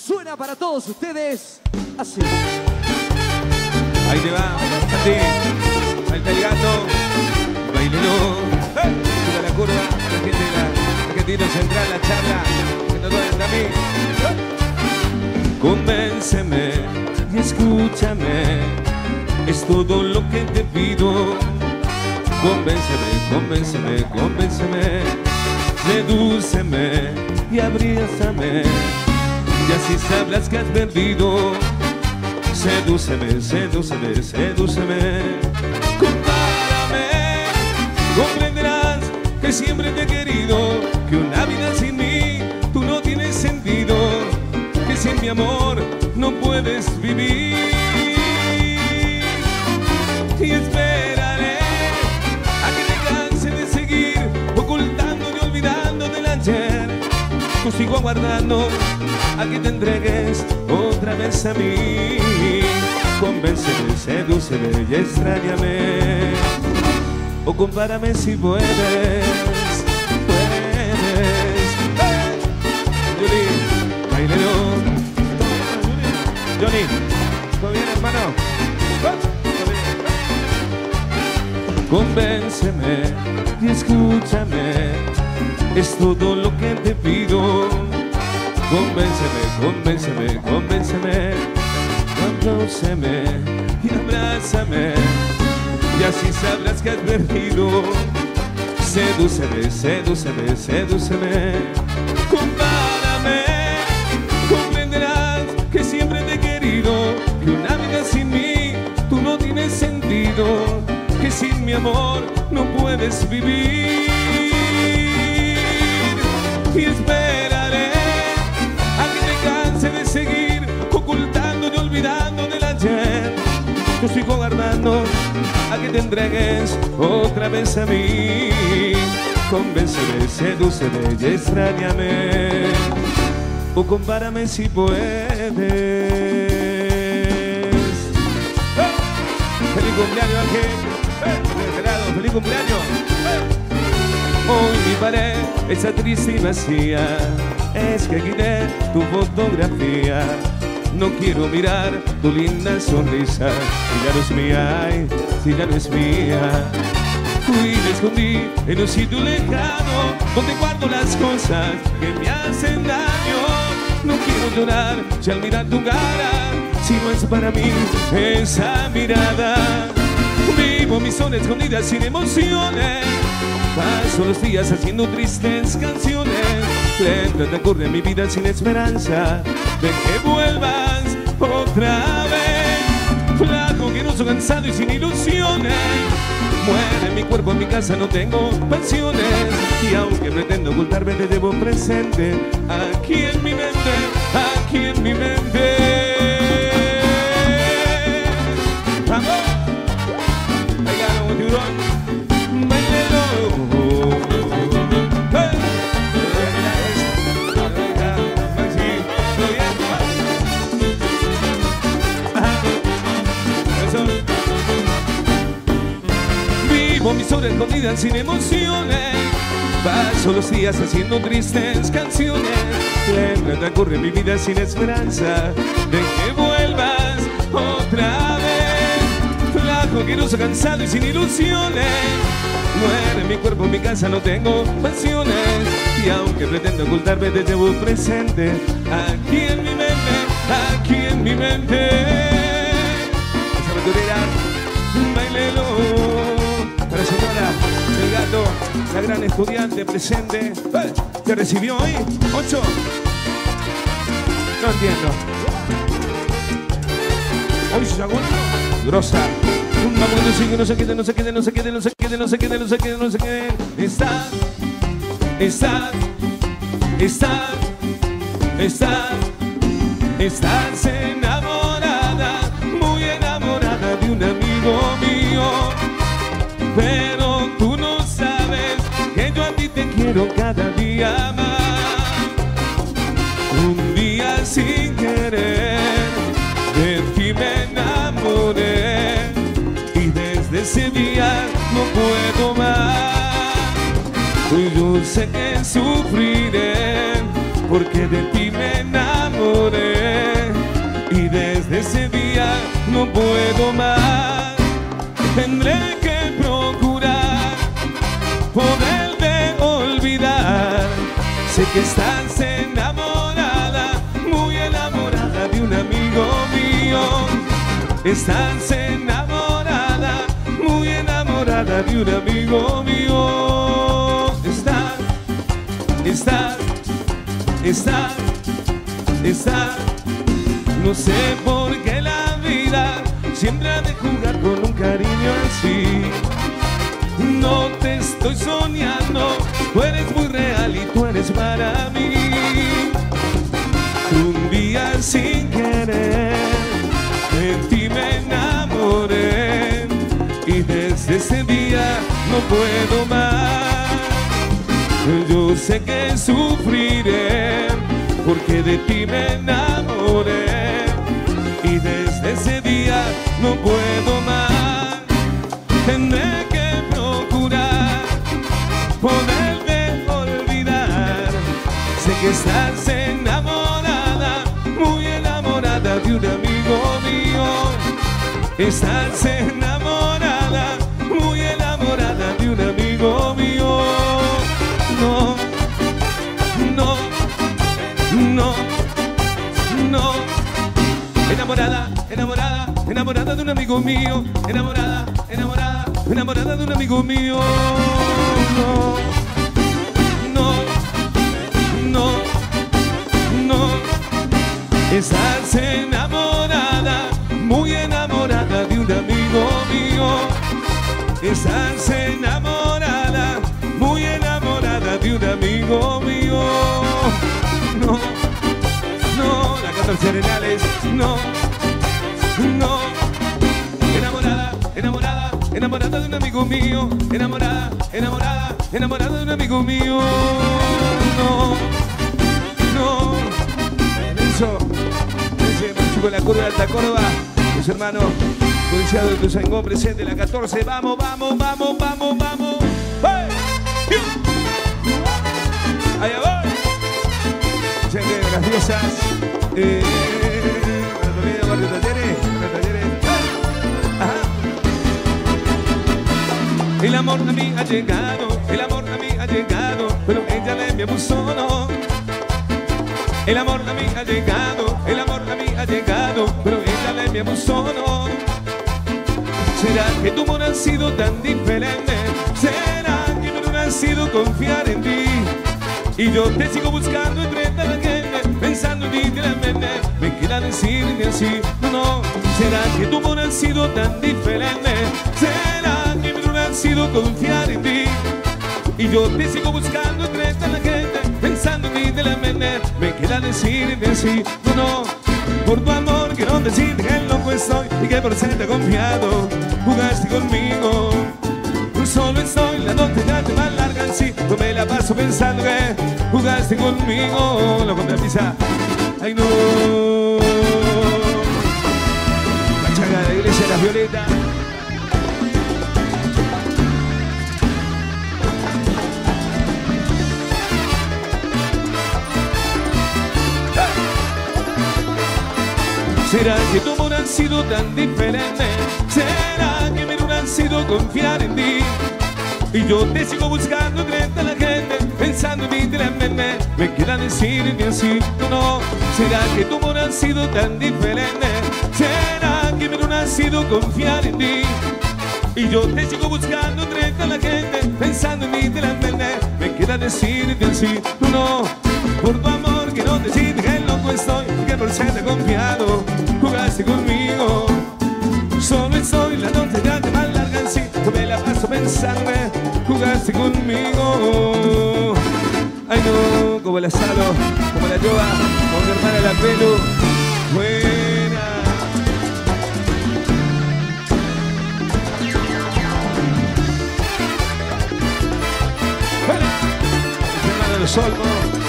Suena para todos ustedes así. Ahí te va, Santi. Ahí está el gato. Bailelo. Sube la curva. La gente de la Argentina Central, la charla. Que no duele a mí. Convénceme y escúchame. Es todo lo que te pido. Convénceme, convénceme, convénceme. Sedúceme y abrázame. Y así sabrás que has perdido. Sedúceme, sedúceme, sedúceme. Compárame, comprenderás que siempre te he querido. Que una vida sin mí tú no tienes sentido. Que sin mi amor no puedes vivir. Y esperaré a que te canse de seguir ocultando y olvidando del ayer. Yo sigo aguardando a que te entregues otra vez a mí. Convénceme, sedúceme y extrañame. O compárame si puedes. Puedes. Johnny, bailero. Johnny, ¿todo bien, hermano? Convénceme y escúchame. Es todo lo que te pido. Convénceme, convénceme, convénceme. Abróceme y abrázame. Y así sabrás que has perdido. Sedúceme, sedúceme, sedúceme. Compárame, comprenderás que siempre te he querido. Que una vida sin mí tú no tienes sentido. Que sin mi amor no puedes vivir. Y esperaré a que te canse de seguir ocultando y olvidando del ayer. Yo sigo guardando a que te entregues otra vez a mí. Convénceme, sedúceme y extrañame. O compárame si puedes. ¡Feliz cumpleaños, Ángel! ¡Feliz cumpleaños! Hoy mi pared está triste y vacía. Es que quité tu fotografía. No quiero mirar tu linda sonrisa. Si ya no es mía, ay, si ya no es mía. Fui y me escondí en un sitio lejano donde guardo las cosas que me hacen daño. No quiero llorar si al mirar tu cara, si no es para mí esa mirada. Vivo mis zonas escondidas sin emociones. Paso los días haciendo tristes canciones. Lenta transcurre mi vida sin esperanza de que vuelvas otra vez. Flaco, queroso, cansado y sin ilusiones. Muere mi cuerpo, en mi casa no tengo pasiones. Y aunque pretendo ocultarme te llevo presente. Aquí en mi mente, aquí en mi mente. ¡Vamos! Bailalo, un tiburón. Bailelo. Vivo mis horas escondidas sin emociones. Paso los días haciendo tristes canciones. Lenta transcurre mi vida sin esperanza de que vuelvas otra vez. Flaco, queroso, cansado y sin ilusiones. Muere mi cuerpo, en mi casa no tengo pasiones. Y aunque pretendo ocultarme te llevo presente. Aquí en mi mente, aquí en mi mente. Esa aventurera, bailelo. Para la señora, el gato, la gran estudiante presente. ¿Te recibió hoy? 8. No entiendo. Hoy se sacó grosa. Vamos que no sigue, no se quede, no se quede, no se quede, no se quede, no se quede, no se quede, no se quede. Estás, estás, estás, estás, estás enamorada, muy enamorada de un amigo mío. Pero tú no sabes que yo a ti te quiero cada día más. Un día sin querer de ti me enamoré. Y desde ese día no puedo más. Y yo sé que sufriré porque de ti me enamoré. puedo más. Tendré que procurar poderte olvidar. Sé que estás enamorada, muy enamorada de un amigo mío. Estás enamorada, muy enamorada de un amigo mío. Está. No sé por qué la vida siempre ha de jugar con un cariño así. No te estoy soñando, tú eres muy real y tú eres para mí. Un día sin querer de ti me enamoré y desde ese día no puedo más. Yo sé que sufriré porque de ti me enamoré y desde ese día no puedo más. Tendré que procurar poderte olvidar. Sé que estás enamorada, muy enamorada de un amigo mío. Estás enamorada, muy enamorada de un amigo mío. No, no, no, no. Enamorada, enamorada, enamorada de un amigo mío. Enamorada, enamorada, enamorada de un amigo mío. No, no, no, no. Estás enamorada, muy enamorada de un amigo mío. Estás enamorada, muy enamorada de un amigo mío. No, no, la 14 Arenales, no, no. Enamorada, enamorada, enamorada de un amigo mío. Enamorada, enamorada, enamorada de un amigo mío. No, no. Eso, ese chico de la curva de Alta Córdoba, los hermanos Codiciado de Tuzangó presente la 14. Vamos, vamos, vamos, vamos, vamos. ¡Hey! Allá voy. Gente de las diosas. Barrio Talleres. Ajá. El amor a mí ha llegado, el amor a mí ha llegado, pero ella le envió un solo. El amor a mí ha llegado, el amor a mí ha llegado, pero ella le envió un solo. ¿Será que tu amor ha sido tan diferente? ¿Será que mi amor ha sido confiar en ti? Y yo te sigo buscando entre tanta gente, pensando en ti realmente. Me queda decirte así, no, no. ¿Será que tu amor ha sido tan diferente? ¿Será que mi amor ha sido confiar en ti? Y yo te sigo buscando entre tanta gente, pensando en ti realmente. Me queda decirte así, no, no. Por tu amor quiero decirte que loco estoy y que por ser te confiado jugaste conmigo. Solo estoy, la noche ya te más larga, sí. No me la paso pensando que jugaste conmigo. Lo contra pisa. Ay no. Pachaga de la iglesia de las Violetas. ¿Será que tu amor ha sido tan diferente? ¿Será que mi amor ha sido confiar en ti? Y yo te sigo buscando entre la gente, pensando en ti realmente. Me queda decirte así, no, no. ¿Será que tu amor ha sido tan diferente? ¿Será que mi amor ha sido confiar en ti? Y yo te sigo buscando entre la gente, pensando en ti realmente. Me queda decirte así, no, no. Por tu amor quiero decirte que loco estoy y que por ser te confiado jugaste conmigo. Solo estoy, la noche ya te más larga en sí. No me la paso pensando que jugaste conmigo. Ay no, como la Salo, como la Yoba, como mi hermana la Pelu. Buena. Bueno, mi hermano los Olmos.